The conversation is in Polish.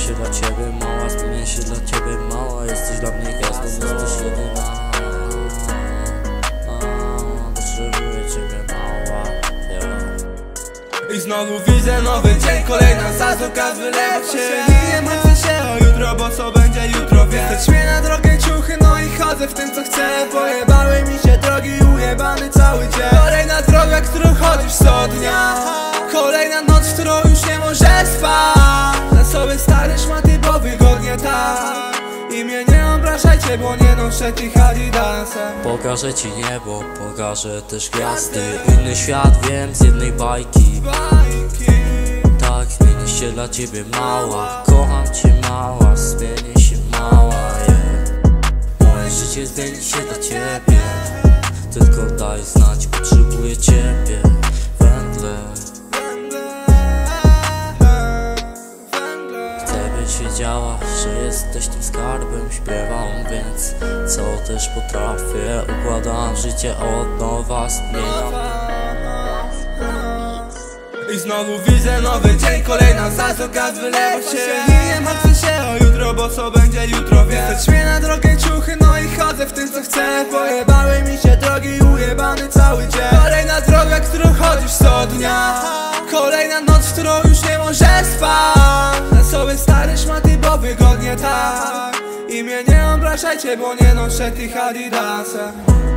się dla ciebie mała, zmienię się dla ciebie mała. Jesteś dla mnie gwiazdą, jesteś jedyna. Potrzebuję ciebie mała, I znowu widzę nowy dzień, kolejna zatoka wylewa się. I nie martwię się o jutro, bo co będzie jutro wie. Stać mnie na drogę ciuchy, no i chodzę w tym co chcę. Pojebały mi się drogi, ujebany cały dzień. Kolejna droga, którą chodzisz co dnia. Kolejna noc, w którą już nie możesz spać. Na sobie stare szmaty, bo wygodnie tak. I mnie nie obrażajcie, bo nie noszę tych adidasach. pokażę ci niebo, pokażę też gwiazdy. Inny świat wiem z jednej bajki. Tak, zmienię się dla ciebie mała. Kocham cię mała, zmienię się mała, Moje życie zmieni się dla ciebie. Tylko daj znać, potrzebuję ciebie. Wędle, chcę byś wiedziała, że jesteś tym skarbem. Śpiewam więc, co też potrafię. Układam życie od nowa, zmieniam. I znowu widzę nowy dzień, kolejna zatoka wylewa się. I nie martwię się o jutro, bo co będzie jutro wie. Stać mnie na drogę ciuchy, no i chodzę w tym co chcę. Pojebały mi się drogi, ujebany cały dzień. Kolejna droga, którą chodzisz co dnia. Kolejna noc, w którą już nie możesz spać. Na sobie stare szmaty, bo wygodnie tak. I mnie nie obrażajcie, bo nie noszę tych adidasach.